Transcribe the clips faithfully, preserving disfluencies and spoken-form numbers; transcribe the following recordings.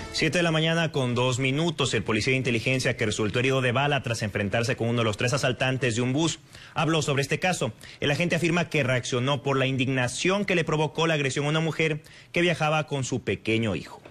Siete de la mañana con dos minutos, el policía de inteligencia que resultó herido de bala tras enfrentarse con uno de los tres asaltantes de un bus habló sobre este caso. El agente afirma que reaccionó por la indignación que le provocó la agresión a una mujer que viajaba con su pequeño hijo.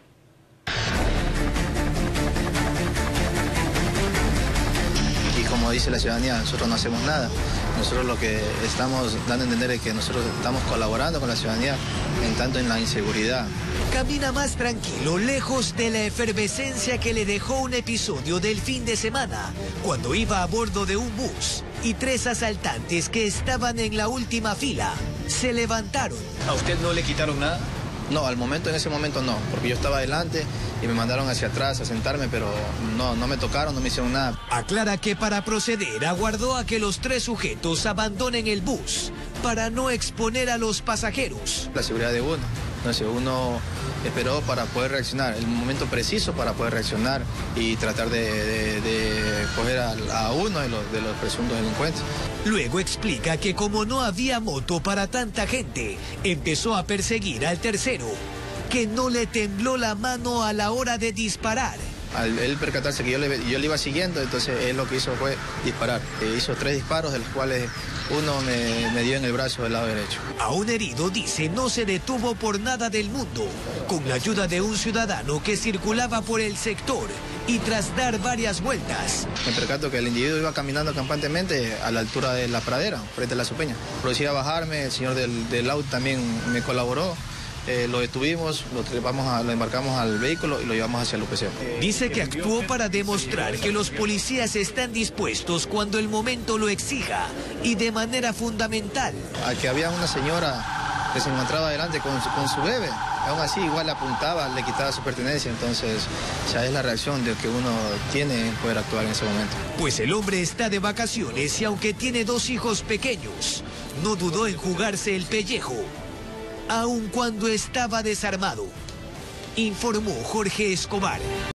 Y como dice la ciudadanía, nosotros no hacemos nada. Nosotros lo que estamos dando a entender es que nosotros estamos colaborando con la ciudadanía en tanto en la inseguridad. Camina más tranquilo, lejos de la efervescencia que le dejó un episodio del fin de semana, cuando iba a bordo de un bus y tres asaltantes que estaban en la última fila se levantaron. ¿A usted no le quitaron nada? No, al momento, en ese momento no, porque yo estaba adelante y me mandaron hacia atrás a sentarme, pero no, no me tocaron, no me hicieron nada. Aclara que para proceder aguardó a que los tres sujetos abandonen el bus para no exponer a los pasajeros. La seguridad de uno, entonces uno esperó para poder reaccionar, el momento preciso para poder reaccionar y tratar de, de, de coger a, a uno de los, de los presuntos delincuentes. Luego explica que como no había moto para tanta gente, empezó a perseguir al tercero, que no le tembló la mano a la hora de disparar. Al él percatarse que yo le, yo le iba siguiendo, entonces él lo que hizo fue disparar. E hizo tres disparos, de los cuales uno me, me dio en el brazo del lado derecho. A un herido, dice, no se detuvo por nada del mundo, con la ayuda de un ciudadano que circulaba por el sector y tras dar varias vueltas. Me percato que el individuo iba caminando campantemente a la altura de la pradera, frente a la Supeña. Procedí a bajarme, el señor del, del auto también me colaboró. Eh, lo detuvimos, lo, trepamos a, lo embarcamos al vehículo y lo llevamos hacia el U P C. Dice que actuó para demostrar que los policías están dispuestos cuando el momento lo exija y de manera fundamental. A que había una señora que se encontraba adelante con su, con su bebé, aún así igual le apuntaba, le quitaba su pertenencia, entonces ya es la reacción de que uno tiene en poder actuar en ese momento. Pues el hombre está de vacaciones y aunque tiene dos hijos pequeños, no dudó en jugarse el pellejo, aun cuando estaba desarmado, informó Jorge Escobar.